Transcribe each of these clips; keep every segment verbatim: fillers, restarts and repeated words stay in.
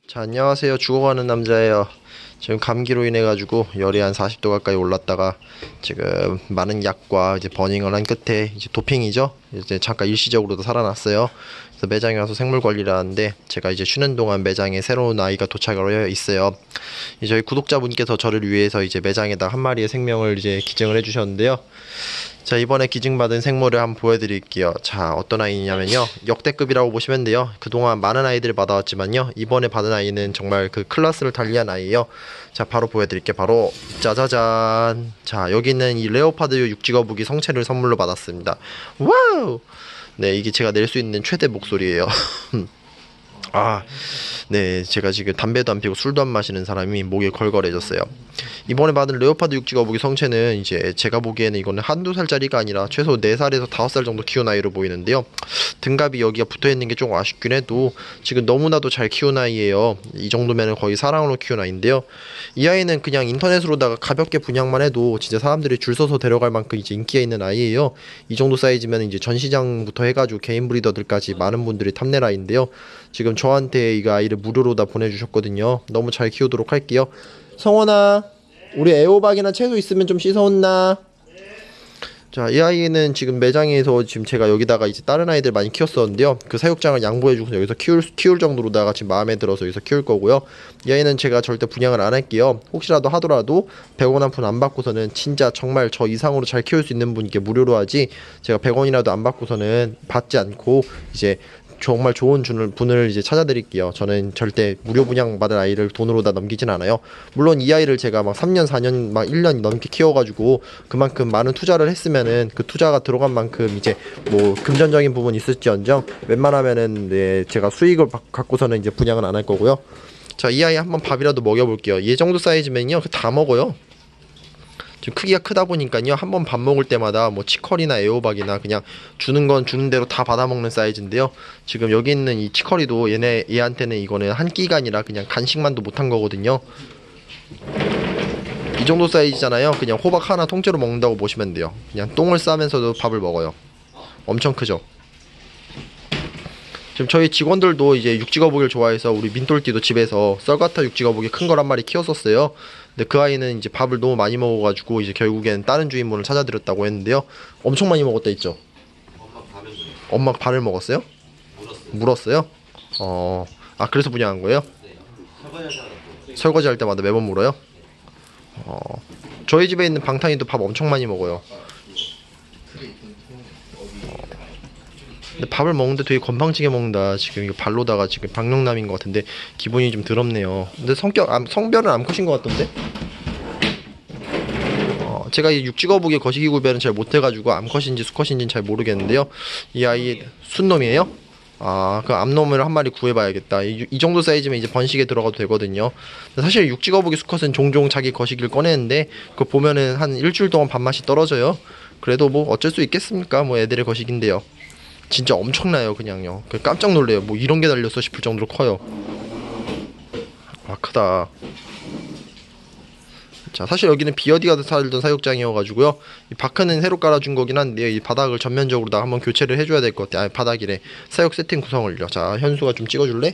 자, 안녕하세요. 죽어가는 남자예요. 지금 감기로 인해 가지고 열이 한 사십 도 가까이 올랐다가 지금 많은 약과 이제 버닝을 한 끝에 이제 도핑이죠. 이제 잠깐 일시적으로도 살아났어요. 그래서 매장에 와서 생물 관리를 하는데 제가 이제 쉬는 동안 매장에 새로운 아이가 도착을 해 있어요. 이제 저희 구독자분께서 저를 위해서 이제 매장에다 한 마리의 생명을 이제 기증을 해주셨는데요. 자, 이번에 기증받은 생물을 한번 보여드릴게요. 자, 어떤 아이냐면요, 역대급이라고 보시면 돼요. 그동안 많은 아이들을 받아왔지만요, 이번에 받은 아이는 정말 그 클래스를 달리한 아이예요. 자, 바로 보여드릴게요. 바로 짜자잔. 자, 여기는 이 레오파드 육지거북이 성체를 선물로 받았습니다. 와우. 네, 이게 제가 낼 수 있는 최대 목소리예요. 아, 네, 제가 지금 담배도 안 피우고 술도 안 마시는 사람이 목이 걸걸해졌어요. 이번에 받은 레오파드 육지거북이 성체는 이제 제가 보기에는 이거는 한두 살짜리가 아니라 최소 네 살에서 다섯 살 정도 키운 아이로 보이는데요. 등갑이 여기가 붙어있는 게 조금 아쉽긴 해도 지금 너무나도 잘 키운 아이예요. 이 정도면 거의 사랑으로 키운 아이인데요. 이 아이는 그냥 인터넷으로다가 가볍게 분양만 해도 진짜 사람들이 줄 서서 데려갈 만큼 이제 인기가 있는 아이예요. 이 정도 사이즈면 이제 전시장부터 해가지고 개인 브리더들까지 많은 분들이 탐낼 아이인데요. 지금 저한테 이 아이를 무료로 다 보내주셨거든요. 너무 잘 키우도록 할게요. 성원아, 우리 애호박이나 채소 있으면 좀 씻어온나? 자, 이 아이는 지금 매장에서 지금 제가 여기다가 이제 다른 아이들 많이 키웠었는데요. 그 사육장을 양보해주고 여기서 키울, 키울 정도로다가 지금 마음에 들어서 여기서 키울 거고요. 이 아이는 제가 절대 분양을 안 할게요. 혹시라도 하더라도 백 원 한 푼 안 받고서는 진짜 정말 저 이상으로 잘 키울 수 있는 분께 무료로 하지, 제가 백 원이라도 안 받고서는 받지 않고 이제 정말 좋은 분을 이제 찾아드릴게요. 저는 절대 무료 분양받은 아이를 돈으로 다 넘기진 않아요. 물론 이 아이를 제가 막 삼 년, 사 년, 막 일 년 넘게 키워가지고 그만큼 많은 투자를 했으면은 그 투자가 들어간 만큼 이제 뭐 금전적인 부분이 있을지언정 웬만하면은 네, 제가 수익을 갖고서는 이제 분양은 안 할 거고요. 자, 이 아이 한번 밥이라도 먹여볼게요. 이 정도 사이즈면요, 다 먹어요. 좀 크기가 크다 보니까요, 한 번 밥 먹을 때마다 뭐 치커리나 애호박이나 그냥 주는 건 주는 대로 다 받아먹는 사이즈인데요. 지금 여기 있는 이 치커리도 얘네 얘한테는 이거는 한 끼가 아니라 그냥 간식만도 못한 거거든요. 이 정도 사이즈잖아요. 그냥 호박 하나 통째로 먹는다고 보시면 돼요. 그냥 똥을 싸면서도 밥을 먹어요. 엄청 크죠. 지금 저희 직원들도 이제 육지거북이를 좋아해서 우리 민돌띠도 집에서 썰가타 육지거북이 큰 걸 한 마리 키웠었어요. 근데 그 아이는 이제 밥을 너무 많이 먹어가지고 이제 결국엔 다른 주인분을 찾아드렸다고 했는데요. 엄청 많이 먹었다 했죠. 엄마가 발을 먹었어요? 물었어요? 어, 아, 그래서 분양한 거예요? 설거지 할 때마다 매번 물어요? 어, 저희 집에 있는 방탄이도 밥 엄청 많이 먹어요. 근데 밥을 먹는데 되게 건방지게 먹는다. 지금 이거 발로다가 지금 방명남인 것 같은데 기분이 좀 더럽네요. 근데 성격, 암, 성별은 암컷인 것 같던데? 어, 제가 이 육지거북이 거시기 구별은 잘 못해가지고 암컷인지 수컷인지는 잘 모르겠는데요. 이 아이 순놈이에요? 아, 그 암놈을 한 마리 구해봐야겠다. 이, 이 정도 사이즈면 이제 번식에 들어가도 되거든요. 사실 육지거북이 수컷은 종종 자기 거시기를 꺼내는데 그거 보면은 한 일주일 동안 밥맛이 떨어져요. 그래도 뭐 어쩔 수 있겠습니까? 뭐 애들의 거시기인데요. 진짜 엄청나요, 그냥요. 깜짝 놀래요. 뭐 이런 게 달렸어 싶을 정도로 커요. 아, 크다. 자, 사실 여기는 비어디가 살던 사육장이어가지고요. 이 바크는 새로 깔아준 거긴 한데요. 이 바닥을 전면적으로 다 한번 교체를 해줘야 될 것 같아요. 아니, 바닥이래. 사육 세팅 구성을요. 자, 현수가 좀 찍어줄래?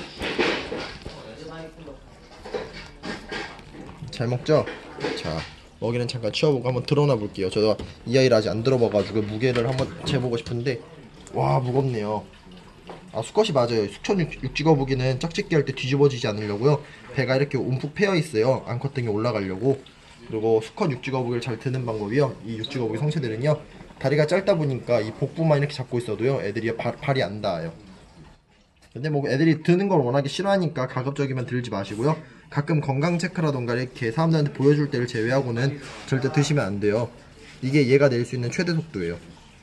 잘 먹죠? 자, 먹이는 잠깐 치워보고 한번 드러나 볼게요. 저도 이 아이를 아직 안 들어봐가지고 무게를 한번 재보고 싶은데, 와, 무겁네요. 아, 수컷이 맞아요. 숙천 육, 육지거북이는 짝짓기 할 때 뒤집어지지 않으려고요, 배가 이렇게 움푹 패여 있어요. 암컷 등에 올라가려고. 그리고 수컷 육지거북이를 잘 드는 방법이요, 이 육지거북이 성체들은요, 다리가 짧다 보니까 이 복부만 이렇게 잡고 있어도요, 애들이 발, 발이 안 닿아요. 근데 뭐 애들이 드는 걸 워낙에 싫어하니까 가급적이면 들지 마시고요. 가끔 건강 체크라던가 이렇게 사람들한테 보여줄 때를 제외하고는 절대 드시면 안 돼요. 이게 얘가 낼 수 있는 최대 속도예요.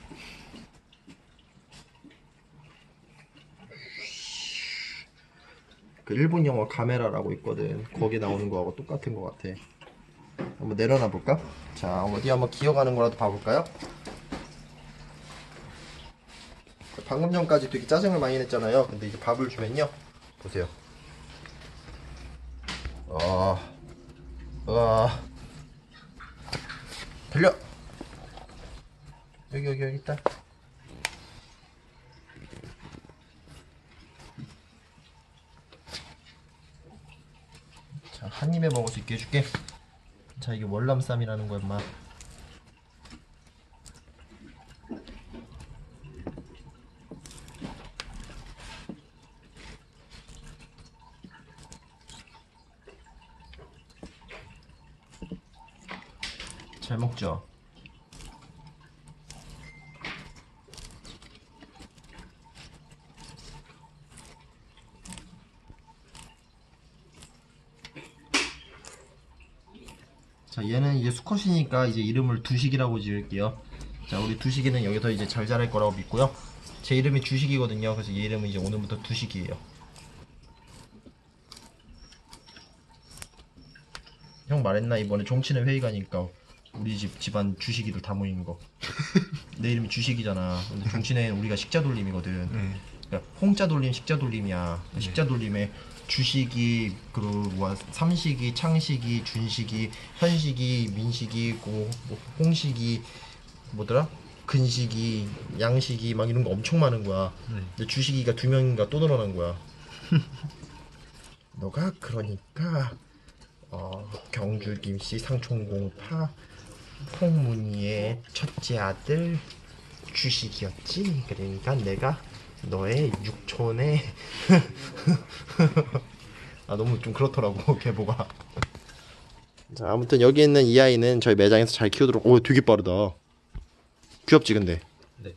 그 일본 영화 카메라라고 있거든. 거기 나오는 거하고 똑같은 거 같아. 한번 내려놔 볼까? 자, 어디 한번 기어가는 거라도 봐볼까요? 방금 전까지 되게 짜증을 많이 냈잖아요. 근데 이제 밥을 주면요, 보세요. 어, 어, 들려. 여기 여기 여기 있다. 자, 한 입에 먹을 수 있게 해줄게. 자, 이게 월남쌈이라는 거야, 인마. 잘 먹죠? 자, 얘는 이제 수컷이니까 이제 이름을 두식이라고 지을게요. 자, 우리 두식이는 여기서 이제 잘 자랄 거라고 믿고요. 제 이름이 주식이거든요. 그래서 얘 이름은 이제 오늘부터 두식이에요. 형 말했나? 이번에 종친회 회의 가니까 우리 집 집안 주식이들 다 모이는 거. 내 이름이 주식이잖아. 근데 종친회는 우리가 식자 돌림이거든. 네. 그러니까 홍자 돌림, 식자 돌림이야. 네. 식자 돌림에 주식이, 그리고 뭐 삼식이, 창식이, 준식이, 현식이, 민식이, 고, 뭐 홍식이, 뭐더라? 근식이, 양식이 막 이런 거 엄청 많은 거야. 네. 근데 주식이가 두 명인가 또 늘어난 거야. 너가 그러니까 어, 경주 김씨 상촌공파 풍문이의 첫째 아들 주식이었지. 그러니까 내가 너의 육촌의 아 너무 좀 그렇더라고 계보가. 자, 아무튼 여기 있는 이 아이는 저희 매장에서 잘 키우도록. 오, 되게 빠르다. 귀엽지 근데. 네.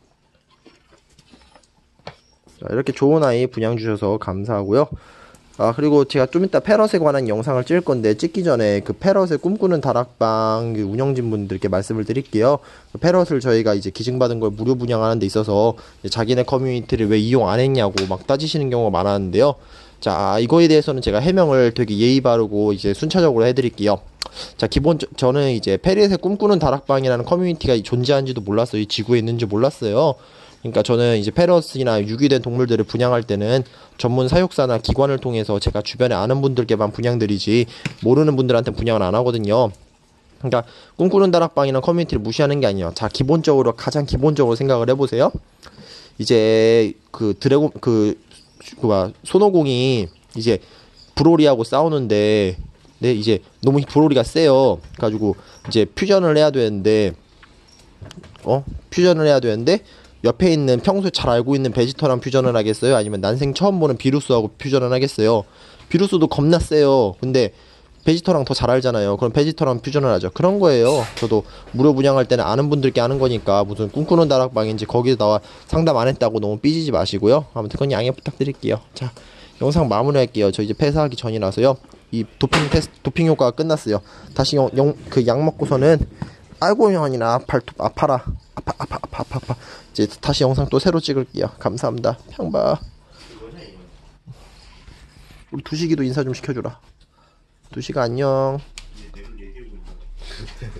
자, 이렇게 좋은 아이 분양 주셔서 감사하고요. 아, 그리고 제가 좀 이따 패럿에 관한 영상을 찍을 건데, 찍기 전에 그 패럿의 꿈꾸는 다락방 그 운영진 분들께 말씀을 드릴게요. 그 패럿을 저희가 이제 기증받은 걸 무료 분양하는 데 있어서 자기네 커뮤니티를 왜 이용 안 했냐고 막 따지시는 경우가 많았는데요. 자, 이거에 대해서는 제가 해명을 되게 예의 바르고 이제 순차적으로 해드릴게요. 자, 기본 저는 이제 패럿의 꿈꾸는 다락방이라는 커뮤니티가 존재한지도 몰랐어요. 이 지구에 있는지 몰랐어요. 그러니까 저는 이제 패럿이나 유기된 동물들을 분양할 때는 전문 사육사나 기관을 통해서 제가 주변에 아는 분들께만 분양드리지 모르는 분들한테 분양을 안 하거든요. 그러니까 꿈꾸는 다락방이나 커뮤니티를 무시하는 게 아니에요. 자, 기본적으로 가장 기본적으로 생각을 해보세요. 이제 그 드래곤 그, 그 뭐, 손오공이 이제 브로리하고 싸우는데 네, 이제 너무 브로리가 세요. 가지고 이제 퓨전을 해야 되는데 어 퓨전을 해야 되는데 옆에 있는 평소에 잘 알고 있는 베지터랑 퓨전을 하겠어요? 아니면 난생 처음 보는 비루스하고 퓨전을 하겠어요? 비루스도 겁나 세요. 근데 베지터랑 더 잘 알잖아요. 그럼 베지터랑 퓨전을 하죠. 그런 거예요. 저도 무료 분양할 때는 아는 분들께 하는 거니까 무슨 꿈꾸는 다락방인지 거기서 나와 상담 안 했다고 너무 삐지지 마시고요. 아무튼 그건 양해 부탁드릴게요. 자, 영상 마무리할게요. 저 이제 폐사하기 전이라서요. 이 도핑 테스트, 도핑 효과가 끝났어요. 다시 영, 영, 그 약 먹고서는 아이고 형이나 발톱 아파라. 아파 아파 아파 아파 아파. 이제 다시 영상 또 새로 찍을게요. 감사합니다. 평바. 우리 두식이도 인사 좀 시켜주라. 두식아 안녕.